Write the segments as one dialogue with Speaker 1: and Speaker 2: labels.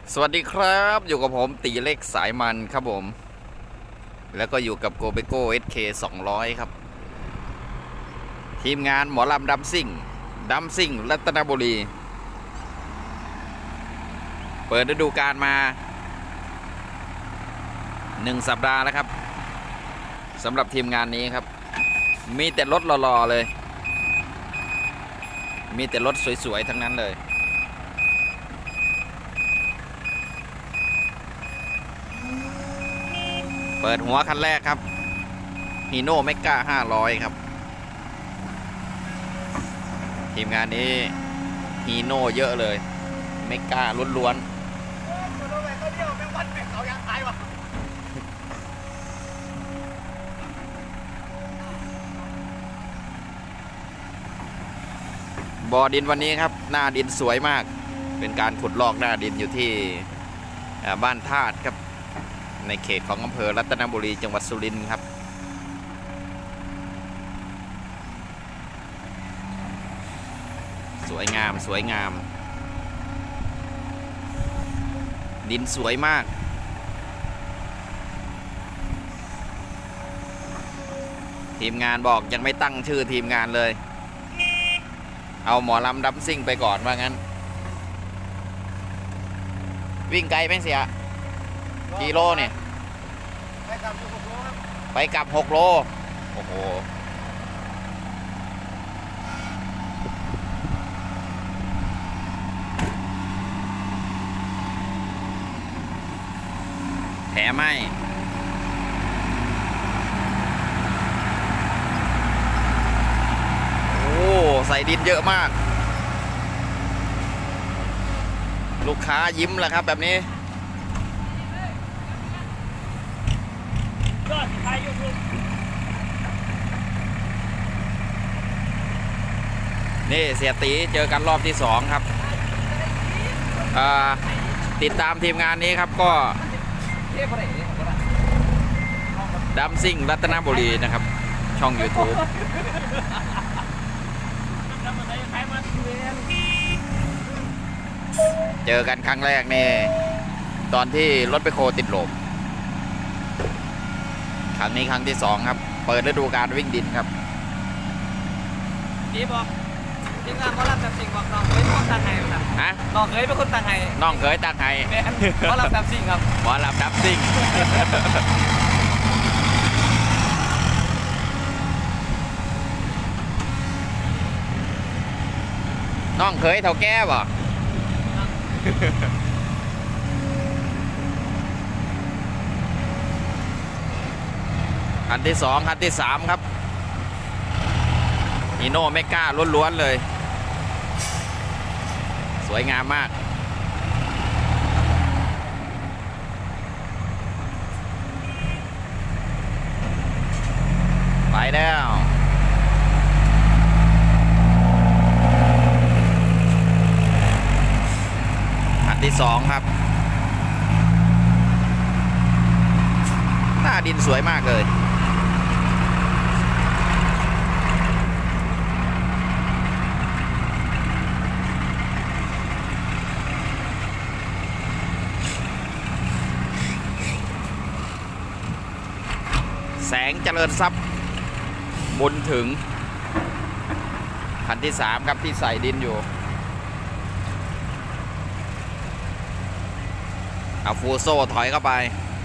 Speaker 1: สวัสดีครับอยู่กับผมตีเล็กสายมันครับผมแล้วก็อยู่กับโกเบโก้ SK 200ครับทีมงานหมอลำดัมซิ่งรัตนบุรีเปิดฤดูกาลมา1 สัปดาห์แล้วครับสำหรับทีมงานนี้ครับมีแต่รถหล่อๆเลยมีแต่รถสวยๆทั้งนั้นเลยเปิดหัวคันแรกครับฮีโน่เมก้า500ครับทีมงานนี้ฮีโน่เยอะเลยเมก้าล้วนๆบ่อดินวันนี้ครับหน้าดินสวยมากเป็นการขุดลอกหน้าดินอยู่ที่บ้านธาตุครับในเขตของอำเภอรัตนบุรีจังหวัดสุรินทร์ครับสวยงามดินสวยมากทีมงานบอกยังไม่ตั้งชื่อทีมงานเลยเอาหมอลำดัมซิ่งไปก่อนว่างั้นวิ่งไกลไหมเสียกี่โลเนี่ยไปกลับ6 โลโอ้โหแถมให้โอ้ใส่ดินเยอะมากลูกค้ายิ้มแล้วครับแบบนี้นี่เสียตีเจอกันรอบที่2ครับติดตามทีมงานนี้ครับก็ดัมซิ่งรัตนบุรีนะครับช่อง YouTube เจอกันครั้งแรกนี่ตอนที่รถไปโคติดลมครั้งนี้ครั้งที่2ครับเปิดฤดูกาลวิ่งดินครับ
Speaker 2: ดีบอกทีมงานเขารับแบบสิ่งบอกน้องเคยเป็นคนต่างไห้ครับ
Speaker 1: ฮะ
Speaker 2: น้องเคยเป็นคนต่างไห้
Speaker 1: น้องเคยตั้งไห้
Speaker 2: เขารับแบบสิ่งครับ
Speaker 1: หมอลำดัมซิ่งน้องเคยเท่าแก่บ่คันที่2คันที่3ครับฮีโน่เมก้าล้วนๆเลยสวยงามมากไปแล้วคันที่2ครับหน้าดินสวยมากเลยแสงเจริญทรัพย์บุญถึงคันที่3ครับที่ใส่ดินอยู่เอาฟูโซ่ถอยเข้าไป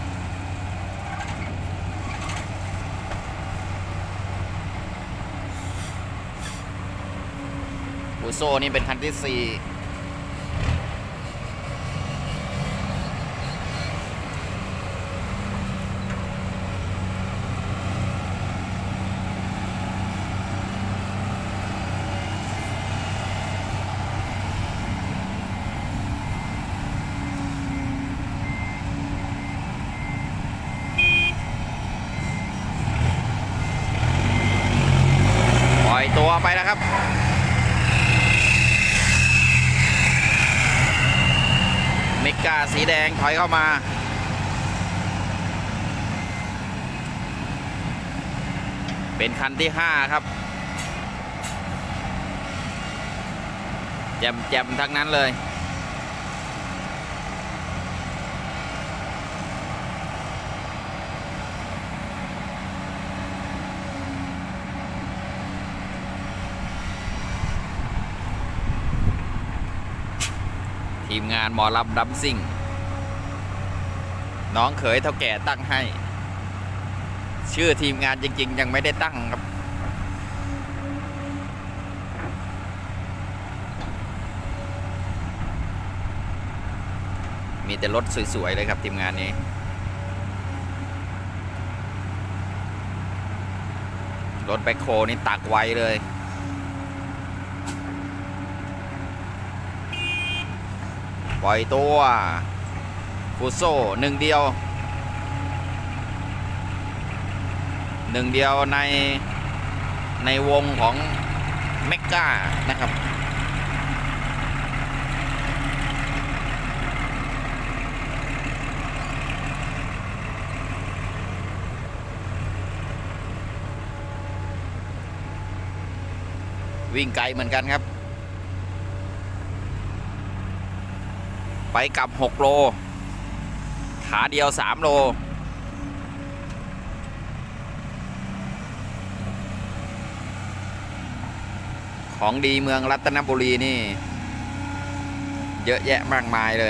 Speaker 1: ฟูโซ่นี่เป็นคันที่4ตัวไปแล้วครับเมก้าสีแดงถอยเข้ามาเป็นคันที่5ครับแจ่มๆทั้งนั้นเลยทีมงานหมอลำดัมซิ่งน้องเขยเท่าแก่ตั้งให้ชื่อทีมงานจริงๆยังไม่ได้ตั้งครับมีแต่รถสวยๆเลยครับทีมงานนี้รถแบ็คโฮนี่ตักไวเลยปล่อยตัวฟูโซ่หนึ่งเดียวในวงของเมกก้านะครับวิ่งไกลเหมือนกันครับไปกลับ6 โลขาเดียว3 โลของดีเมืองรัตนบุรีนี่เยอะแยะมากมายเลย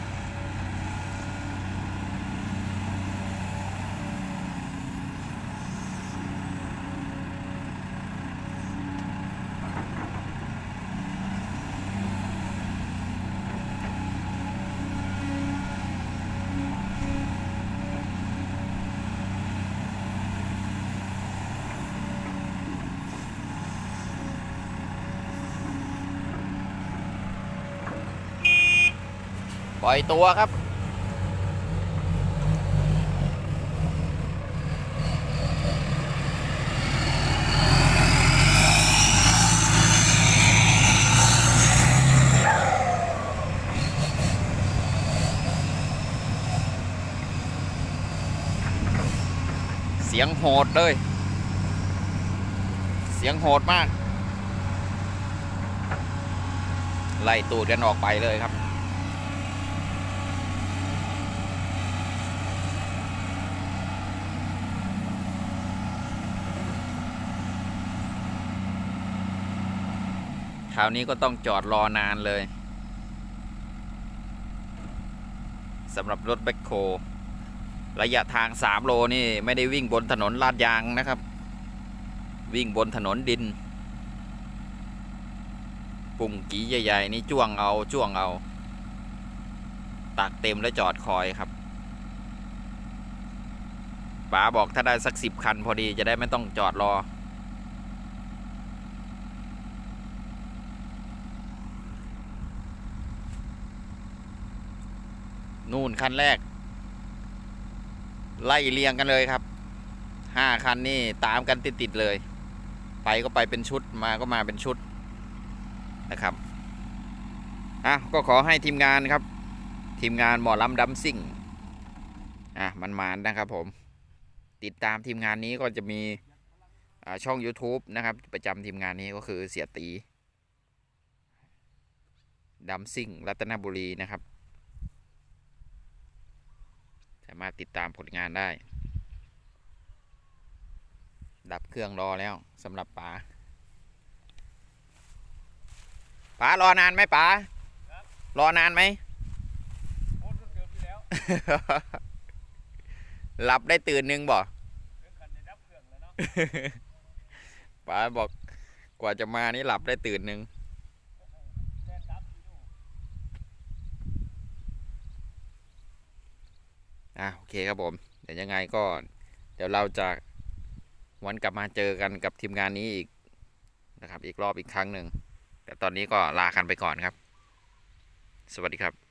Speaker 1: ปล่อยตัวครับเสียงโหดเลยเสียงโหดมากไล่ตูดกันออกไปเลยครับคราวนี้ก็ต้องจอดรอนานเลยสำหรับรถแบ็คโฮระยะทาง3 โลนี่ไม่ได้วิ่งบนถนนลาดยางนะครับวิ่งบนถนนดินปุ่มกีใหญ่ๆนี่จ้วงเอาตักเต็มแล้วจอดคอยครับป๋าบอกถ้าได้สัก10 คันพอดีจะได้ไม่ต้องจอดรอนู่นคันแรกไล่เรียงกันเลยครับ5 คันนี่ตามกันติดๆเลยไปก็ไปเป็นชุดมาก็มาเป็นชุดนะครับก็ขอให้ทีมงานครับทีมงานหมอลำดัมซิ่งมันนะครับผมติดตามทีมงานนี้ก็จะมีช่อง YouTube นะครับประจำทีมงานนี้ก็คือเสียตีดัมซิ่งรัตนบุรีนะครับสามารถติดตามผลงานได้ดับเครื่องรอแล้วสำหรับป๋ารอนานไหมป๋ารอนานไหมหลับได้ตื่นนึงบ่ป๋าบอกกว่าจะมานี่หลับได้ตื่นนึงโอเคครับผมเดี๋ยวยังไงก็เดี๋ยวเราจะวันกลับมาเจอกันกับทีมงานนี้อีกนะครับอีกรอบอีกครั้งหนึ่งแต่ตอนนี้ก็ลากันไปก่อนครับสวัสดีครับ